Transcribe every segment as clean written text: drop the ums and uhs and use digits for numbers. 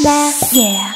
나 yeah.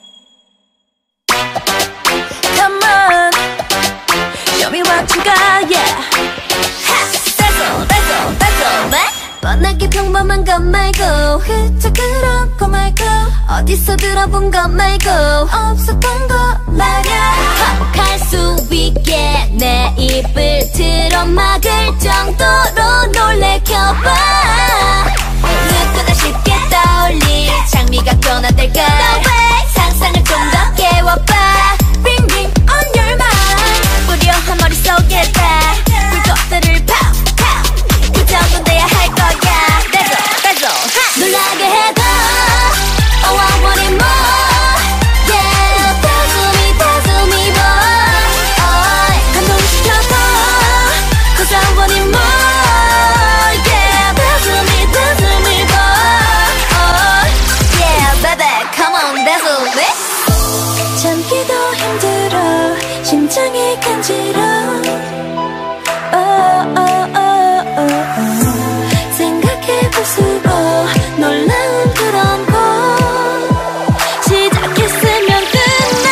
Come on, show me what you got, yeah. Dazzle, dazzle, dazzle. 뻔하게 평범한 것 말고 흩어 그런 거 말고 어디서 들어본 것 말고 없었던 거 말야. 화목할 수 있게 내 입을 틀어막을 정도로 놀래켜봐. 누구나 쉽게 떠올릴 장미가 변화될까. 상상을 좀 더 깨워봐. Ring ring on your mind. 뿌려한 머릿속에다 불꽃들을 pow pow. 그 정도는 돼야 할 거야. Dazzle dazzle 놀라게 해도 Oh I want it more. Yeah dazzle me more. 감동시켜도 Cause I want it more. Yeah dazzle me more. Yeah baby come on dazzle me. 참기도 힘들어 심장이 간지러. 생각해볼수록 놀라운 그런 거 시작했으면 끝내.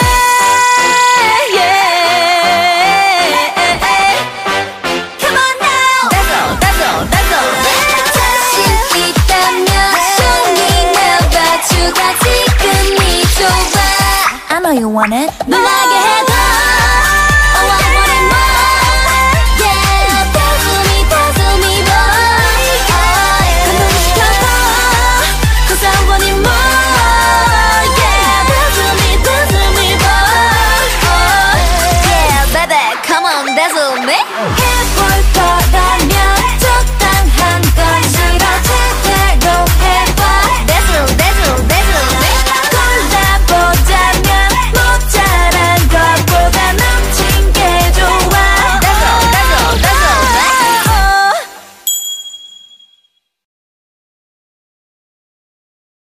Yeah. Come on now. Dazzle dazzle dazzle. 자신 있다면 손이 나봐주가 지금이 좋아. I know you want it. 놀라게